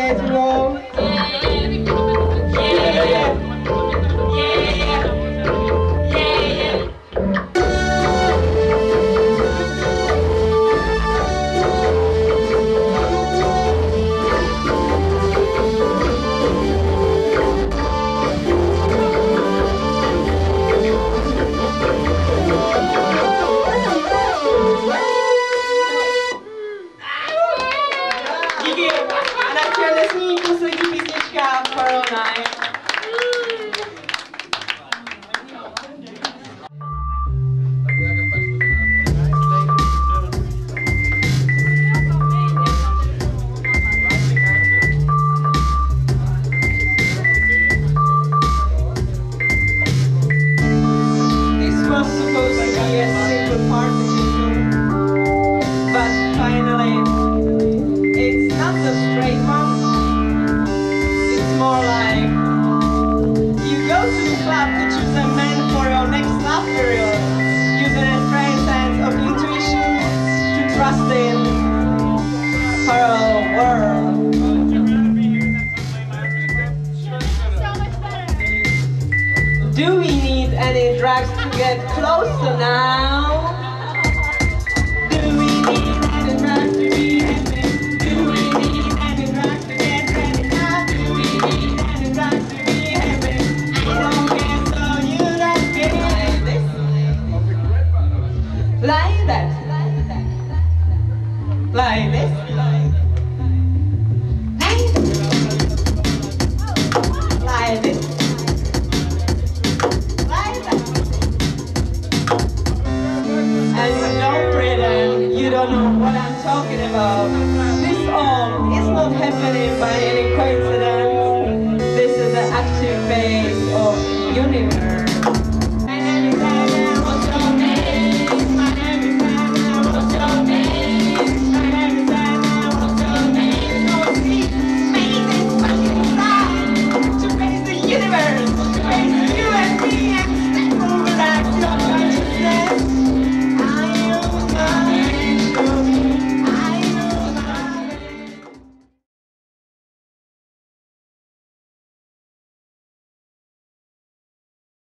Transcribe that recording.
way to go. Díky. A načali jsme poslední písnička Pearl Night. This was supposed to be a simple partition, but finally it's not a straight one. It's more like you go to the club to choose a man for your next love period, using a strange sense of intuition to trust in parallel world. Do we need any drugs to get closer now? Do we need any drugs to be happy? Do we need any drugs to get ready now? Do we need any drugs to be happy? I don't care, so you don't get like this. Like that. Like this. Like this. And you don't pretend you don't know what I'm talking about. This all is not happening by any coincidence.